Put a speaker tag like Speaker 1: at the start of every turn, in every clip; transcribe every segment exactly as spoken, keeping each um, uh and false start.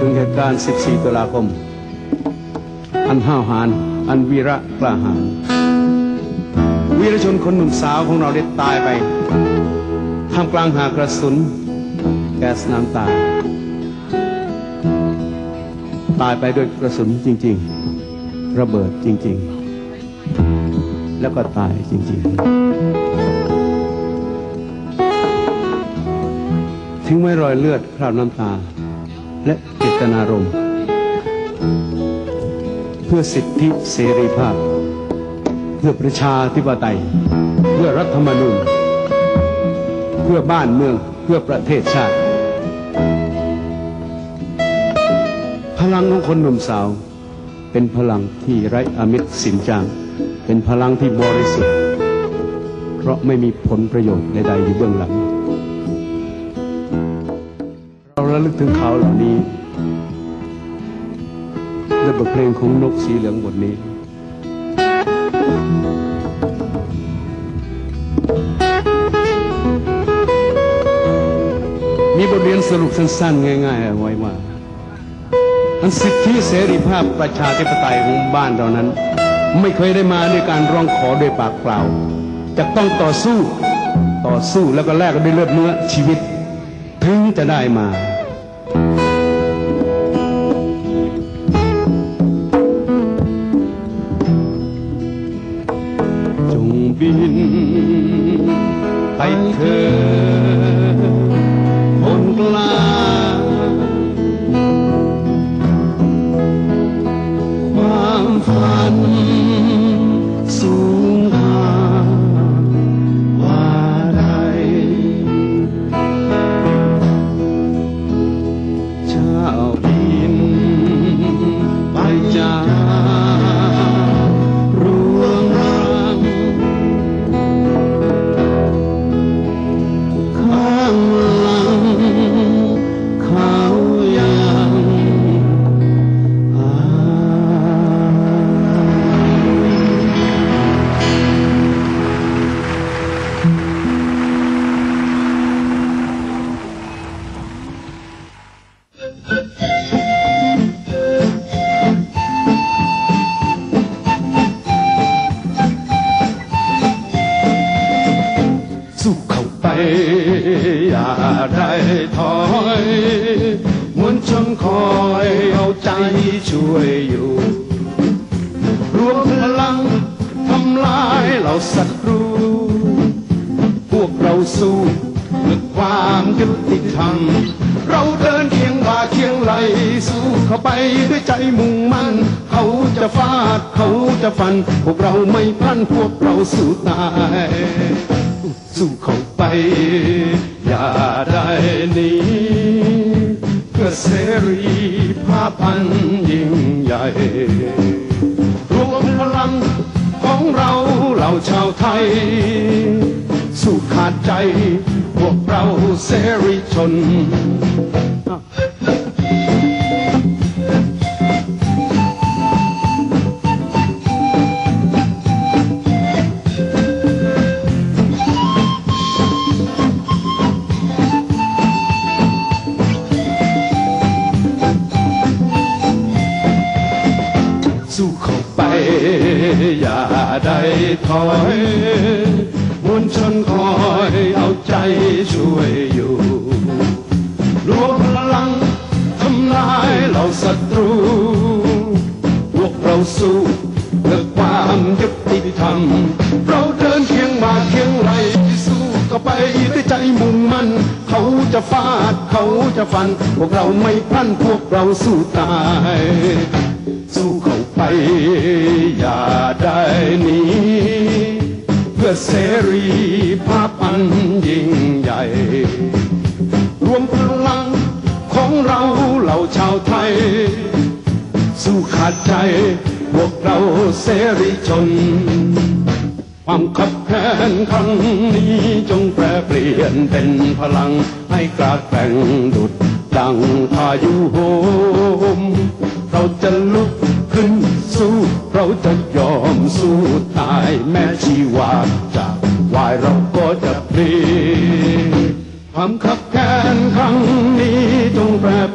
Speaker 1: ถึงเหตุการณ์ สิบสี่ ตุลาคมอันห้าวหาญอันวีระกล้าหาญวีรชนคนหนุ่มสาวของเราได้ตายไปท่ามกลางหากระสุนแก๊สน้ำตาตายไปด้วยกระสุนจริงๆระเบิดจริงๆแล้วก็ตายจริงๆทิ้งไว้รอยเลือดคราบน้ำตาและเจตนารมณ์เพื่อสิทธิเสรีภาพเพื่อประชาธิปไตยเพื่อรัฐธรรมนูญเพื่อบ้านเมืองเพื่อประเทศชาติพลังของคนหนุ่มสาวเป็นพลังที่ไร้อามิตรสินจางเป็นพลังที่บริสุทธิ์เพราะไม่มีผลประโยชน์ใดๆอยู่เบื้องหลังเราระลึกถึงเขาเหล่านี้ด้วยบทเพลงของนกสีเหลืองบทนี้มีบทเรียนสรุปสั้นๆง่ายๆไว้ว่าอันสิทธิเสรีภาพประชาธิปไตยของบ้านเรานั้นไม่เคยได้มาด้วยการร้องขอโดยปากเปล่าจะต้องต่อสู้ต่อสู้แล้วก็แลกด้วยเลือดเนื้อชีวิตถึงจะได้มาจงบินไปเถิดคนกล้าความฝันสูงค่าว่าใดเจ้าบินไปจากรวงรังข้างหลังเขายังสู้เข้าไปอย่าได้ถอยมวลชนคอยเอาใจช่วยอยู่รวมพลังทำลายเหล่าศัตรูพวกเราสู้เพื่อความยุติธรรมเราเดินเคียงบ่าเคียงไหลสู้เข้าไปด้วยใจมุ่งมั่นเขาจะฟาดเขาจะฟันพวกเราไม่พลันพวกเราสู้ตายสู้เข้าไปอย่าได้หนีเพื่อเสรีภาพอันยิ่งใหญ่รวมพลังของเราเหล่าชาวไทยสู้ขาดใจพวกเราเสรีชนสู้เข้าไปอย่าได้ถอยมวลชนคอยเอาใจช่วยอยู่รวมพลังทำลายเหล่าศัตรูพวกเราสู้เพื่อความยุติธรรมเราเดินเคียงบ่าเคียงไหลสู้เข้าไปด้วยใจมุ่งมั่นเขาจะฟาดเขาจะฟันพวกเราไม่พลันพวกเราสู้ตายสู้เข้าไปอย่าได้หนีเพื่อเสรีภาพอันยิ่งใหญ่รวมพลังของเราเหล่าชาวไทยสู้ขาดใจพวกเราเสรีชนความขับแค้นครั้งนี้จงแปรเปลี่ยนเป็นพลังให้กล้าแกร่งดุจดังพายุโหมเราจะลุกขึ้นสู้เราจะยอมสู้ตายแม้ชีวาจะวายเราก็จะพลีความขับแค้นครั้งนี้จงแปรเปลี่ยน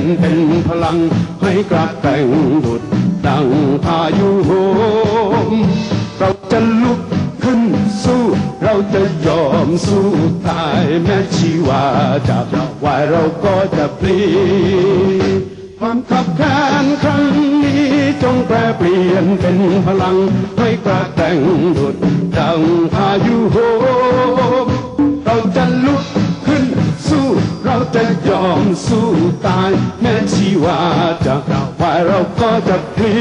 Speaker 1: เป็นพลังให้กระแกร่งดุจดังพายุโหมเราจะลุกขึ้นสู้เราจะยอมสู้ตายแม้ชีวาจะวายเราก็จะพลีความขับแค้นครั้งนี้จงแปรเปลี่ยนเป็นพลังให้กระแกร่งดุจดังพายุโหมเราจะลุกขึ้นสู้เราจะยอมสู้ตายแม้ชีวาจะวายเราก็จะพลี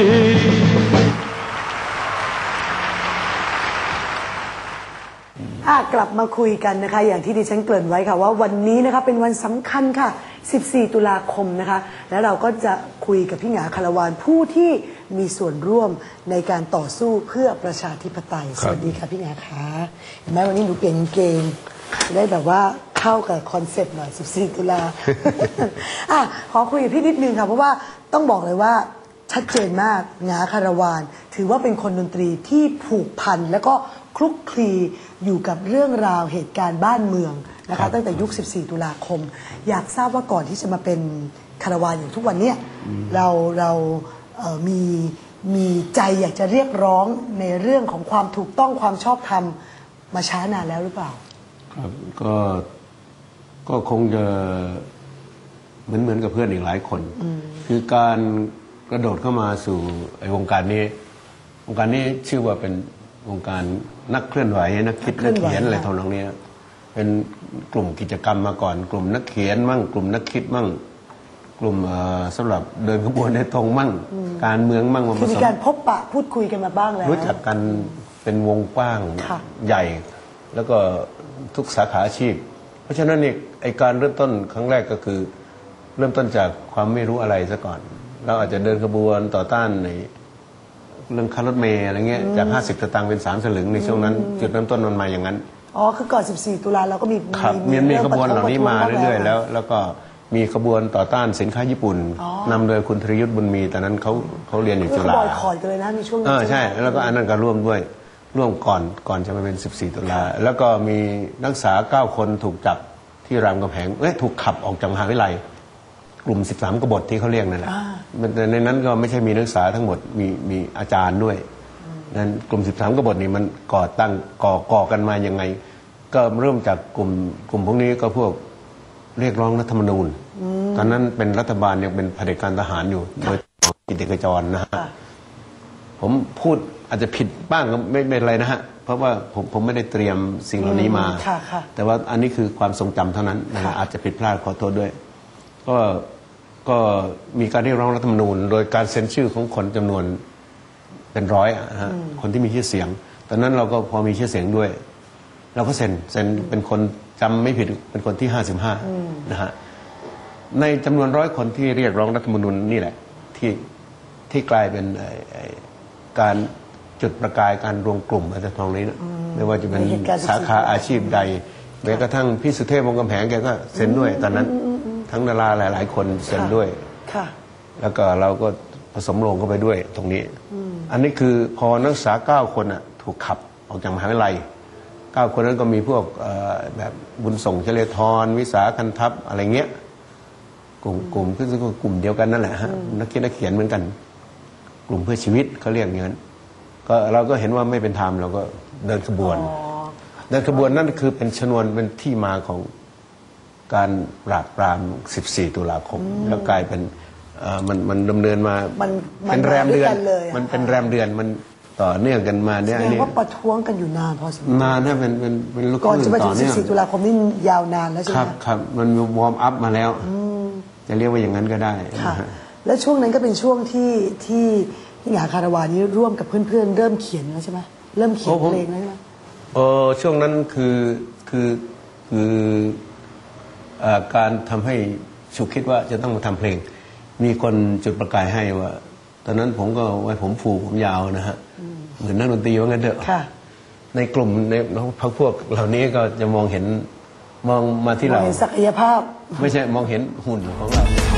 Speaker 2: กลับมาคุยกันนะคะอย่างที่ดิฉันเกริ่นไว้ค่ะว่าวันนี้นะคะเป็นวันสำคัญค่ะสิบสี่ตุลาคมนะคะแล้วเราก็จะคุยกับพี่หงาคารวานผู้ที่มีส่วนร่วมในการต่อสู้เพื่อประชาธิปไตยสวัสดีค่ะพี่หงาคะเห็นไหมวันนี้หนูเปลี่ยนกางเกงได้แบบว่าเข้ากับคอนเซ็ปต์หน่อยสิบสี่ตุลาอ่ะขอคุยกับพี่นิดนึงค่ะเพราะว่าต้องบอกเลยว่าชัดเจนมากหงาคารวานถือว่าเป็นคนดนตรีที่ผูกพันแล้วก็คลุกคลีอยู่กับเรื่องราวเหตุการณ์บ้านเมืองนะคะตั้งแต่ยุคสิบสี่ตุลาคมอยากทราบว่าก่อนที่จะมาเป็นคารวานอย่างทุกวันนี้เราเราเอ่อมีมีใจอยากจะเรียกร้องในเรื่องของความถูกต้องความชอบธรรมมาช้านานแล้วหรือเปล่า
Speaker 3: ครับก็ก็คงจะเหมือนเหมือนกับเพื่อนอีกหลายคนคือการกระโดดเข้ามาสู่ไอ้วงการนี้วงการนี้ชื่อว่าเป็นวงการนักเคลื่อนไหวนักคิดนักเขียนอะไรทำนองนี้เป็นกลุ่มกิจกรรมมาก่อนกลุ่มนักเขียนมั่งกลุ่มนักคิดมั่งกลุ่มสำหรับเดินขบวนในธงมั่งการเมืองมั่งมาผสม
Speaker 2: คือมีการพบปะพูดคุยกันมาบ้างแล้ว
Speaker 3: รู้จักกันเป็นวงกว้างใหญ่แล้วก็ทุกสาขาอาชีพเพราะฉะนั้นนี่ไอการเริ่มต้นครั้งแรกก็คือเริ่มต้นจากความไม่รู้อะไรซะก่อนเราอาจจะเดินขบวนต่อต้านในเรื่องค่ารถเมล์อะไรเงี้ยจากห้าสิบสตางค์เป็นสามสลึงในช่วงนั้นจุดเริ่มต้นมันมาอย่างนั้น
Speaker 2: อ๋อคือก่อนสิบสี่ตุลาเราก็มี
Speaker 3: มีมีขบวนเหล่านี้มาเรื่อยๆแล้วแล้วก็มีขบวนต่อต้านสินค้าญี่ปุ่นนำโดยคุณธรยุทธบุญมีตอนนั้นเขาเขาเรียนอยู่จุฬา
Speaker 2: บอยคอยกันเลยนะมีช่วง
Speaker 3: นั้นใช่แล้วก็อันนั้นก็ร่วมด้วยร่วมก่อนก่อนจะมาเป็นสิบสี่ตุลาแล้วก็มีนักศึกษาเก้าคนถูกจับที่รามคำแหงเอ้ยถูกขับออกจากมหาวิทยาลัยกลุ่มสิบสามกบฏที่เขาเรียกนั่นแหละในนั้นก็ไม่ใช่มีนักศึกษาทั้งหมดมีมีอาจารย์ด้วยนั้นกลุ่มสิบสามกบฏนี่มันก่อตั้งก่อก่อกันมายังไงก็เริ่มจากกลุ่มกลุ่มพวกนี้ก็พวกเรียกร้องรัฐธรรมนูญตอนนั้นเป็นรัฐบาลยังเป็นเผด็จการทหารอยู่โดยกิจเอกจรนะฮะผมพูดอาจจะผิดบ้างก็ไม่เป็นไรนะฮะเพราะว่าผมผมไม่ได้เตรียมสิ่งเหล่านี้มาแต่ว่าอันนี้คือความทรงจำเท่านั้นนะฮะอาจจะผิดพลาดขอโทษด้วยก็ก็มีการเรียกร้องรัฐธรรมนูญโดยการเซ็นชื่อของคนจำนวนเป็นร้อยนะฮะคนที่มีชื่อเสียงตอนนั้นเราก็พอมีชื่อเสียงด้วยเราก็เซ็นเซ็นเป็นคนจำไม่ผิดเป็นคนที่ห้าสิบห้านะฮะในจำนวนร้อยคนที่เรียกร้องรัฐธรรมนูญนี่แหละที่ที่กลายเป็นการจุดประกายการรวมกลุ่มอะไรทองนี้นะไม่ว่าจะเป็นสาขาอาชีพใดแม้กระทั่งพี่สุเทพวงศ์กำแหงแกก็เซ็นด้วยตอนนั้นทั้งดาราหลายๆคนเซ็นด้วยแล้วก็เราก็ผสมลงเข้าไปด้วยตรงนี้อันนี้คือพอนักศึกษาเก้าคนอ่ะถูกขับออกจากมหาวิทยาลัยเก้าคนนั้นก็มีพวกแบบบุญส่งเฉลยธรวิสาคันทัพอะไรเงี้ยกลุ่มกลุ่มก็คือกลุ่มเดียวกันนั่นแหละฮะนักเขียนนักเขียนเหมือนกันกลุ่มเพื่อชีวิตเขาเรียกอย่างนั้นก็เราก็เห็นว่าไม่เป็นธรรมเราก็เดินขบวนเดินขบวนนั่นคือเป็นชนวนเป็นที่มาของการปราบปรามสิบสี่ตุลาคมแล้วกลายเป็นมันมันดำเนินมาเป็นแรมเดือนมันเป็นแรมเดือนมันต่อเนื่องกันมาเนี่ย
Speaker 2: แสดงว่าประท้วงกันอยู่นานพอสมควร
Speaker 3: นานนะเป็นเป็นเป็นลูก
Speaker 2: ก่อนจะมาถึงสิบสี่ตุลาคมนี่ยาวนานแล้วใช่ไหม
Speaker 3: ครับครับมันวอร์มอัพมาแล้วจะเรียกว่าอย่างนั้นก็ได้
Speaker 2: ค่ะและช่วงนั้นก็เป็นช่วงที่ที่พี่หงาคารวานี้ร่วมกับเพื่อนๆเริ่มเขียนแล้วใช่ไหมเริ่มเขียนเพลงแล้วใช่ไหม
Speaker 3: เออช่วงนั้นคือคือคือการทำให้ฉุกคิดว่าจะต้องมาทำเพลงมีคนจุดประกายให้ว่าตอนนั้นผมก็ไว้ผมฟูผมยาวนะฮะเหมือนนักดนตรีว่างั้นเถอะในกลุ่มในพักพวกเหล่านี้ก็จะมองเห็นมองมาที่เรา
Speaker 2: เห็นศักยภาพ
Speaker 3: ไม่ใช่มองเห็นหุ่นของเรา